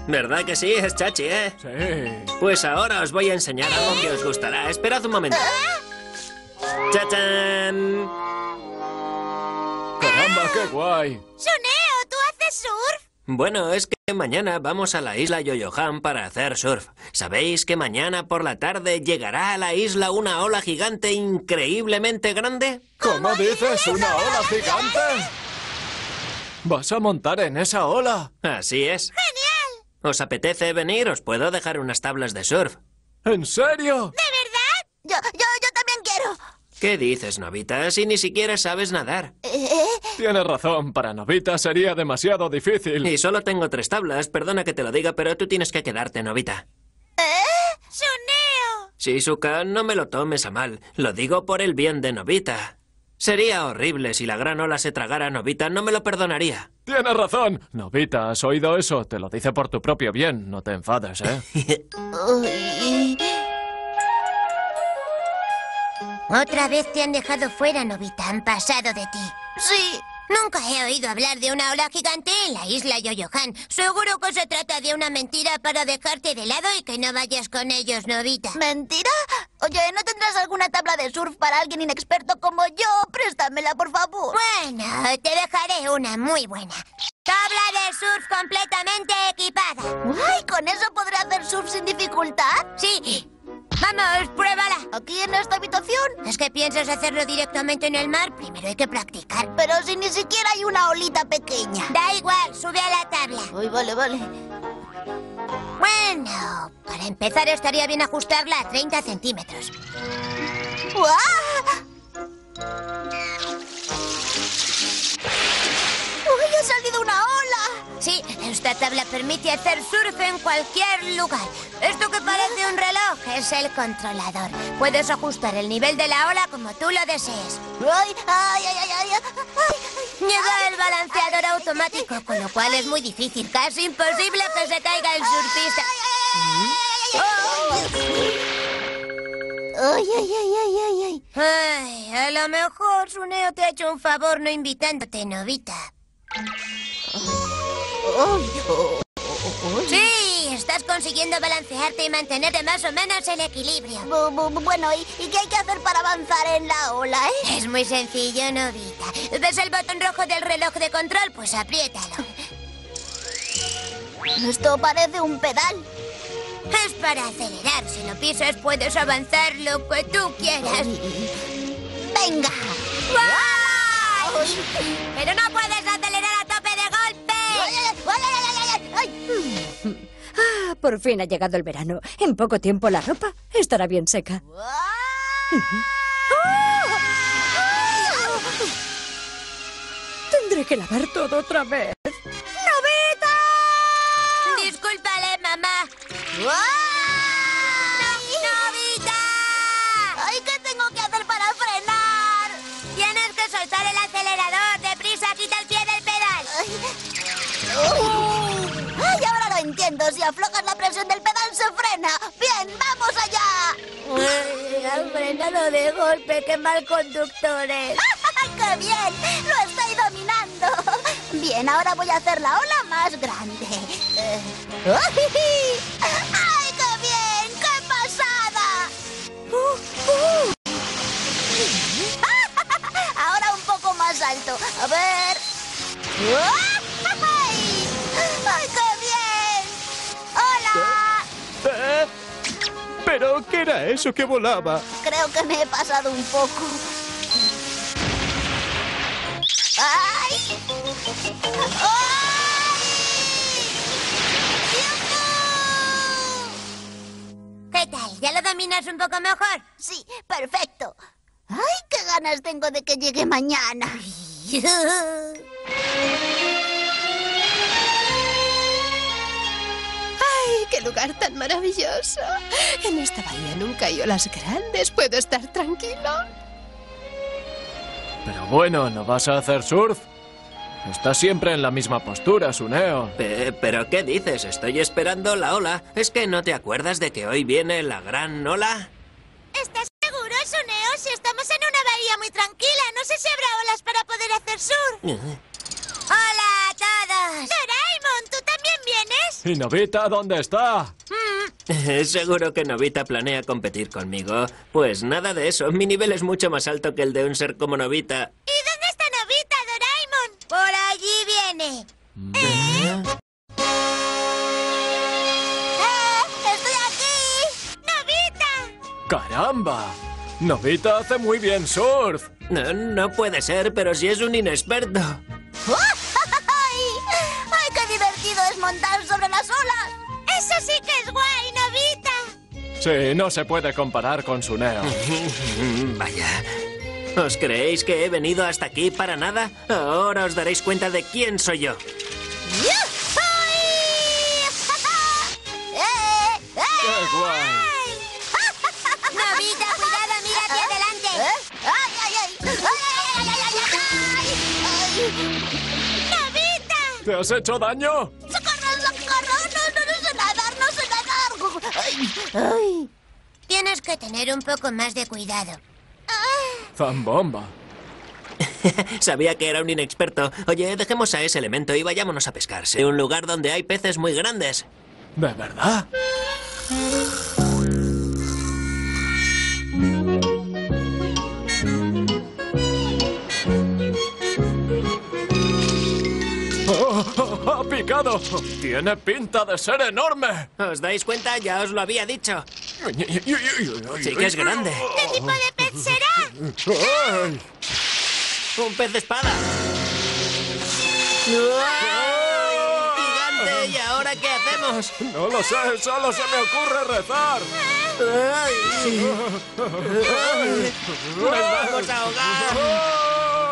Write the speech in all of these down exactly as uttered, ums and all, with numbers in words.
¿Verdad que sí? Es chachi, ¿eh? Sí. Pues ahora os voy a enseñar algo que os gustará. Esperad un momento. ¡Chachán! ¡Caramba, qué guay! ¡Suneo, tú haces surf! Bueno, es que mañana vamos a la isla Yoyohan para hacer surf. ¿Sabéis que mañana por la tarde llegará a la isla una ola gigante increíblemente grande? ¿Cómo dices? ¿Una ola gigante? ¿Vas a montar en esa ola? Así es. ¡Genial! ¿Os apetece venir? Os puedo dejar unas tablas de surf. ¿En serio? ¿De verdad? Yo, yo, yo también quiero. ¿Qué dices, Novita? Si ni siquiera sabes nadar. ¿Eh? Tienes razón, para Novita sería demasiado difícil. Y solo tengo tres tablas, perdona que te lo diga, pero tú tienes que quedarte, Novita. ¿Eh? ¡Suneo! Shizuka, no me lo tomes a mal. Lo digo por el bien de Novita. Sería horrible si la gran ola se tragara a Novita, no me lo perdonaría. Tienes razón. Novita, ¿has oído eso? Te lo dice por tu propio bien, no te enfades, ¿eh? Uy. Otra vez te han dejado fuera, Novita. Han pasado de ti. Sí. Nunca he oído hablar de una ola gigante en la isla Yoyohan. Seguro que se trata de una mentira para dejarte de lado y que no vayas con ellos, Novita. ¿Mentira? Oye, ¿no tendrás alguna tabla de surf para alguien inexperto como yo? Préstamela, por favor. Bueno, te dejaré una muy buena. Tabla de surf completamente equipada. ¡Ay! ¿Con eso podré hacer surf sin dificultad? Sí. Vamos, pruébala. ¿Aquí en esta habitación? ¿Es que piensas hacerlo directamente en el mar? Primero hay que practicar. Pero si ni siquiera hay una olita pequeña. Da igual, sube a la tabla. Ay, vale, vale. Bueno, para empezar estaría bien ajustarla a treinta centímetros. ¡Uah! ¡Uy, ha salido una ola! Sí, esta tabla permite hacer surf en cualquier lugar. Esto que parece un reloj es el controlador. Puedes ajustar el nivel de la ola como tú lo desees. ¡Ay, ay, ay, ay, ay! ay. Llega el balanceador automático, con lo cual es muy difícil, casi imposible que se caiga el surfista. ¡Ay, ay, ay, ay, ay, ay! Ay, a lo mejor Suneo te ha hecho un favor no invitándote, Novita. Sí, estás consiguiendo balancearte y mantenerte más o menos en equilibrio. Bueno, ¿y, ¿y qué hay que hacer para avanzar en la ola, eh? Es muy sencillo, Novita. ¿Ves el botón rojo del reloj de control? Pues apriétalo. Esto parece un pedal. Es para acelerar. Si lo pisas, puedes avanzar lo que tú quieras. ¡Venga! ¡Wow! ¡Pero no puedes acelerar a tope de golpe! ¡Ay, ay, ay, ay, ay, ay! Ah, por fin ha llegado el verano. En poco tiempo la ropa estará bien seca. Tendré que lavar todo otra vez. ¡Novita! Discúlpale, mamá. ¡No, ¡Novita! ¡Ay, qué tengo que hacer para frenar! Tienes que soltar el acelerador. ¡Deprisa, quita el pie del pedal! ¡Ay! ¡Ay, ahora lo entiendo! Si aflojas la presión del pedal, se frena. ¡Bien, vamos allá! Ay, has frenado de golpe. ¡Qué mal conductor es! ¡Qué bien! ¡Lo estoy dominando! Bien, ahora voy a hacer la ola más grande. Eh, ¡Ay, qué bien! ¡Qué pasada! Uh, uh. Ahora un poco más alto. A ver. ¡Ay! ¡Ay, qué bien! ¡Hola! ¿Eh? ¿Pero qué era eso que volaba? Creo que me he pasado un poco. ¡Ay! ¡Ay! ¡Yujú! ¿Qué tal? ¿Ya lo dominas un poco mejor? Sí, perfecto. ¡Ay, qué ganas tengo de que llegue mañana! ¡Ay, qué lugar tan maravilloso! En esta bahía nunca hay olas grandes. Puedo estar tranquilo. Pero bueno, ¿no vas a hacer surf? Estás siempre en la misma postura, Suneo. Pe- ¿Pero qué dices? Estoy esperando la ola. ¿Es que no te acuerdas de que hoy viene la gran ola? ¿Estás seguro, Suneo? Si estamos en una bahía muy tranquila, no sé si habrá olas para poder hacer surf. Uh. ¡Hola a todos! ¡Doraemon! ¿Tú también vienes? ¿Y Nobita dónde está? Seguro que Nobita planea competir conmigo. Pues nada de eso. Mi nivel es mucho más alto que el de un ser como Nobita. ¿Y dónde está Nobita, Doraemon? Por allí viene. ¿Eh? ¡Eh! ¡Estoy aquí! ¡Nobita! ¡Caramba! Nobita hace muy bien surf. No, no puede ser, pero si es un inexperto. ¡Ay! ¡Ay, qué divertido es montar sobre las olas! ¡Eso sí que es guay, Nobita! Sí, no se puede comparar con su Neo. Vaya. ¿Os creéis que he venido hasta aquí para nada? Ahora os daréis cuenta de quién soy yo. ¡Ay! ¡Eh! ¡Eh! ¡Qué guay! Nobita, cuidado, mira hacia adelante. ¡Ay, ay, ay! ¡Ay, ay, ay, ay, ay! ¡Nobita! ¿Te has hecho daño? ¡Socorro, socorro! No, no, no sé nadar, no sé nadar. ¡Ay! ¡Ay! Tienes que tener un poco más de cuidado. Zambomba. Sabía que era un inexperto. Oye, dejemos a ese elemento y vayámonos a pescar. Sé un lugar donde hay peces muy grandes. ¿De verdad? ¡Oh, oh, ¡Ha picado! ¡Tiene pinta de ser enorme! ¿Os dais cuenta? Ya os lo había dicho. Sí Sí que es grande. ¿Qué tipo de pez será? ¡Ay! ¡Un pez de espada! ¡Gigante! ¿Y ahora qué hacemos? No lo sé, solo se me ocurre rezar. ¡Ay! ¡Nos vamos a ahogar!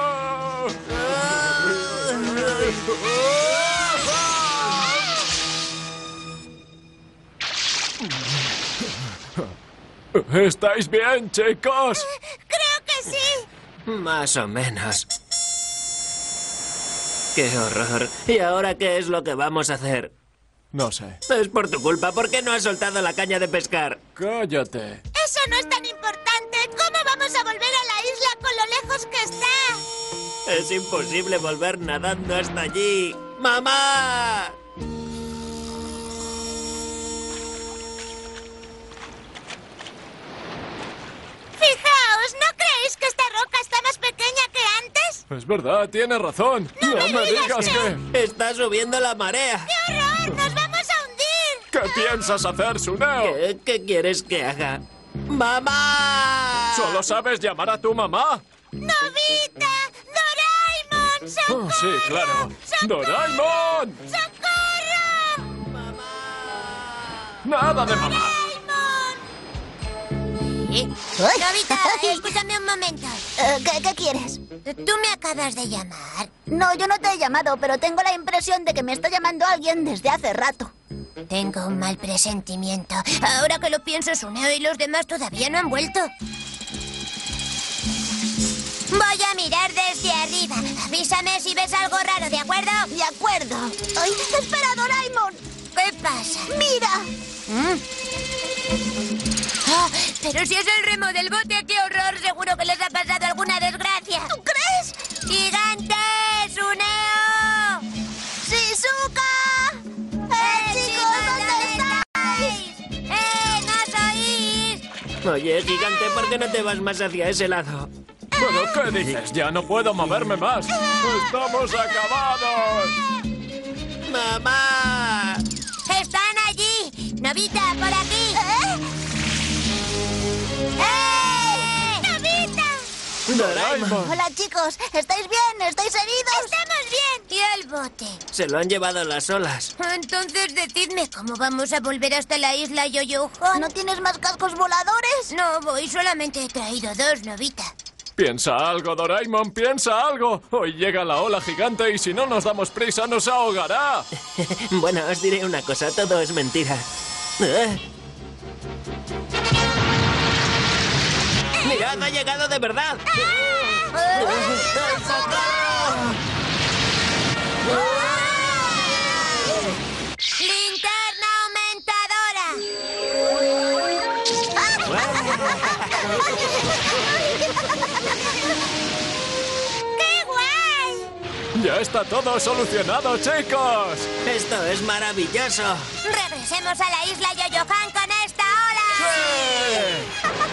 ¿Estáis bien, chicos? Creo que sí. Más o menos. ¡Qué horror! ¿Y ahora qué es lo que vamos a hacer? No sé. Es por tu culpa. ¿Por qué no has soltado la caña de pescar? Cállate. Eso no es tan importante. ¿Cómo vamos a volver a la isla con lo lejos que está? Es imposible volver nadando hasta allí. ¡Mamá! Fijaos, ¿no creéis que esta roca está más pequeña que antes? Es verdad, tienes razón. No, me digas que... Está subiendo la marea. ¡Qué horror! ¡Nos vamos a hundir! ¿Qué piensas hacer, Suneo? ¿Qué, qué quieres que haga? ¡Mamá! ¿Solo sabes llamar a tu mamá? ¡Nobita! ¡Doraemon! Oh, ¡Socorro! sí, claro. ¡Socorro! ¡Doraemon! ¡Socorro! Nada de mamá. Nobita, escúchame un momento. ¿Qué, ¿Qué quieres? ¿Tú me acabas de llamar? No, yo no te he llamado, pero tengo la impresión de que me está llamando alguien desde hace rato. Tengo un mal presentimiento. Ahora que lo pienso, Suneo y los demás todavía no han vuelto. Voy a mirar desde arriba. Avísame si ves algo raro, ¿de acuerdo? De acuerdo. ¡Ay, espera, Doraemon! ¿Qué pasa? ¡Mira! ¿Mm? ¡Ah! Pero si es el remo del bote, qué horror. Seguro que les ha pasado alguna desgracia. ¿Tú crees? ¡Gigante! ¡Suneo! ¡Shizuka! ¡Eh, chicos, ¿dónde estáis? ¡Eh, no os oís! Oye, gigante, ¿por qué no te vas más hacia ese lado? ¿Pero qué dices? Ya no puedo moverme más. ¡Estamos acabados! ¡Mamá! ¡Están allí! ¡Nobita, por aquí! ¿Eh? ¡Eh! ¡Nobita! ¡Doraemon! Hola, chicos. ¿Estáis bien? ¿Estáis heridos? ¡Estamos bien! ¿Y el bote? Se lo han llevado las olas. Entonces, decidme, ¿cómo vamos a volver hasta la isla Yoyohan? ¿No tienes más cascos voladores? No voy, solamente he traído dos, Nobita. Piensa algo, Doraemon, piensa algo. Hoy llega la ola gigante y si no nos damos prisa nos ahogará. Bueno, os diré una cosa, todo es mentira. ¿Eh? ¡Mirad, ha llegado de verdad! ¡Linterna aumentadora! ¡Qué guay! ¡Ya está todo solucionado, chicos! ¡Esto es maravilloso! ¡Regresemos a la isla Yoyohan con esta ola! ¡Sí!